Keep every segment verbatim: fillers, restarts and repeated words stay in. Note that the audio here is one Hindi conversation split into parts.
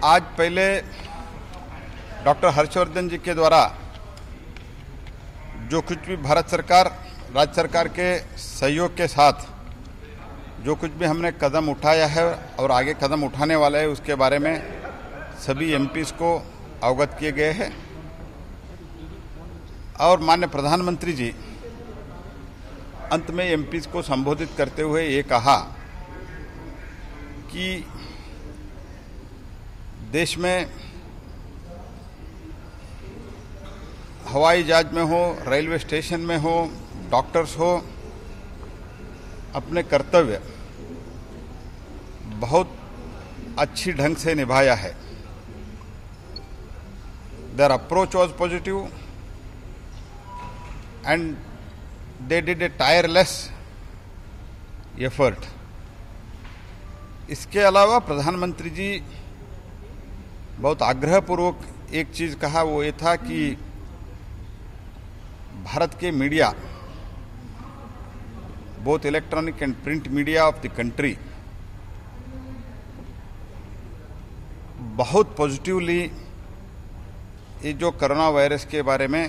आज पहले डॉक्टर हर्षवर्धन जी के द्वारा जो कुछ भी भारत सरकार राज्य सरकार के सहयोग के साथ जो कुछ भी हमने कदम उठाया है और आगे कदम उठाने वाला है उसके बारे में सभी एमपीज को अवगत किए गए हैं। और माननीय प्रधानमंत्री जी अंत में एमपीज को संबोधित करते हुए ये कहा कि देश में हवाई जहाज में हो, रेलवे स्टेशन में हो, डॉक्टर्स हो, अपने कर्तव्य बहुत अच्छी ढंग से निभाया है। Their approach was positive and they did a tireless effort. इसके अलावा प्रधानमंत्री जी बहुत आग्रहपूर्वक एक चीज कहा, वो ये था कि भारत के media, both electronic and print media of the country, बहुत पॉजिटिवली ये जो कोरोना वायरस के बारे में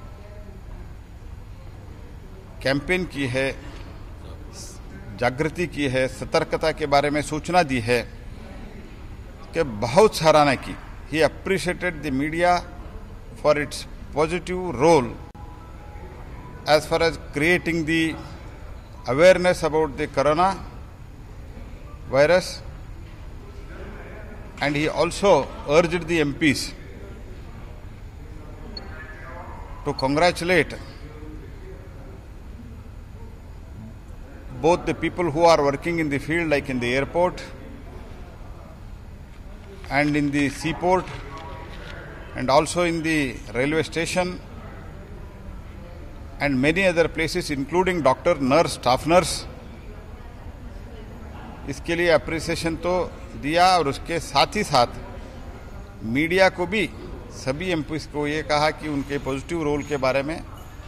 कैंपेन की है, जागृति की है, सतर्कता के बारे में सूचना दी है कि बहुत सराहना की। He appreciated the media for its positive role as far as creating the awareness about the corona virus, and he also urged the MPs to congratulate both the people who are working in the field, like in the airport and in the seaport and also in the railway station and many other places, including doctor, nurse, staff nurse. इसके लिए अप्रिसिएशन तो दिया और उसके साथ ही साथ मीडिया को भी, सभी एमपीज को ये कहा कि उनके पॉजिटिव रोल के बारे में,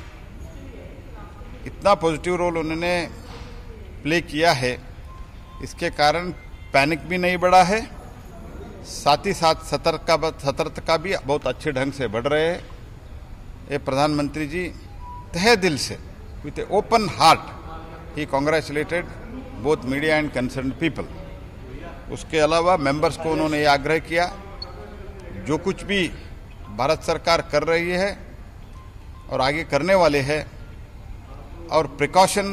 इतना पॉजिटिव रोल उन्होंने प्ले किया है, इसके कारण पैनिक भी नहीं बढ़ा है, साथ ही साथ सतर्कता सतर्कता भी बहुत अच्छे ढंग से बढ़ रहे हैं। ये प्रधानमंत्री जी तहे दिल से with a open heart he congratulated both media and concerned people. उसके अलावा मेंबर्स को उन्होंने ये आग्रह किया, जो कुछ भी भारत सरकार कर रही है और आगे करने वाले हैं, और प्रिकॉशन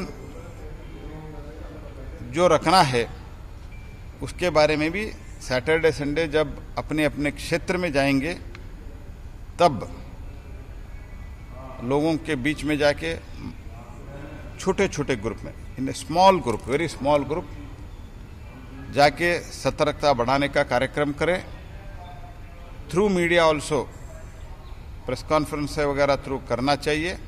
जो रखना है उसके बारे में भी सैटरडे संडे जब अपने अपने क्षेत्र में जाएंगे तब लोगों के बीच में जाके छोटे छोटे ग्रुप में, in small group, very small group, जाके सतर्कता बढ़ाने का कार्यक्रम करें। Through media also press conference वगैरह थ्रू करना चाहिए।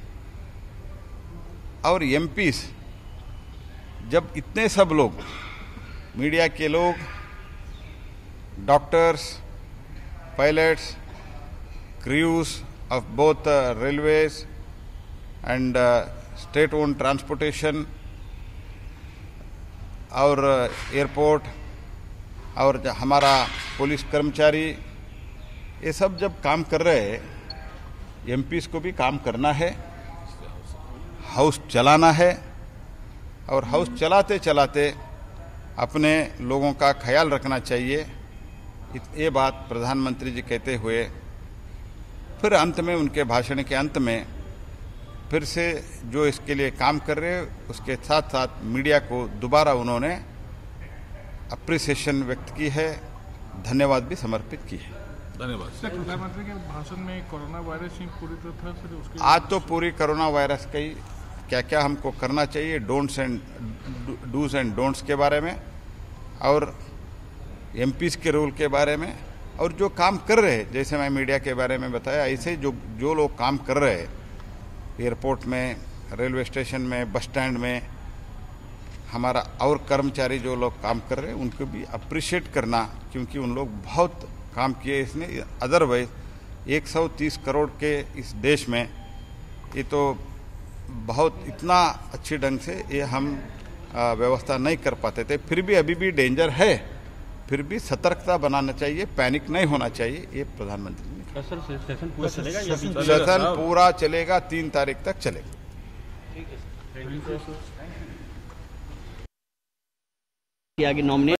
और एमपीस जब इतने सब लोग, मीडिया के लोग, doctors, pilots, crews of both railways and state own transportation और एयरपोर्ट और हमारा पुलिस कर्मचारी, ये सब जब काम कर रहे हैं, एमपीस को भी काम करना है, हाउस चलाना है, और हाउस चलाते चलाते अपने लोगों का ख्याल रखना चाहिए। ये बात प्रधानमंत्री जी कहते हुए फिर अंत में, उनके भाषण के अंत में फिर से जो इसके लिए काम कर रहे हैं उसके साथ साथ मीडिया को दोबारा उन्होंने अप्रिसिएशन व्यक्त की है, धन्यवाद भी समर्पित की है। धन्यवाद। प्रधानमंत्री के भाषण में कोरोना वायरस ही पूरी तरह था, फिर उसके आज तो पूरी कोरोना वायरस का ही क्या क्या हमको करना चाहिए, don'ts and do's and don'ts के बारे में, और एमपीज के रोल के बारे में, और जो काम कर रहे हैं, जैसे मैं मीडिया के बारे में बताया, ऐसे जो जो लोग काम कर रहे हैं एयरपोर्ट में, रेलवे स्टेशन में, बस स्टैंड में, हमारा और कर्मचारी जो लोग काम कर रहे हैं उनको भी अप्रिशिएट करना, क्योंकि उन लोग बहुत काम किए इसने। अदरवाइज एक सौ तीस करोड़ के इस देश में ये तो बहुत इतना अच्छे ढंग से ये हम व्यवस्था नहीं कर पाते थे। फिर भी अभी भी डेंजर है, फिर भी सतर्कता बनाना चाहिए, पैनिक नहीं होना चाहिए, ये प्रधानमंत्री ने कहा। सर सेशन पूरा चलेगा या बीच में? सेशन पूरा चलेगा, तीन तारीख तक चलेगा। ठीक है सर, थैंक यू सर। आगे नॉमिनेट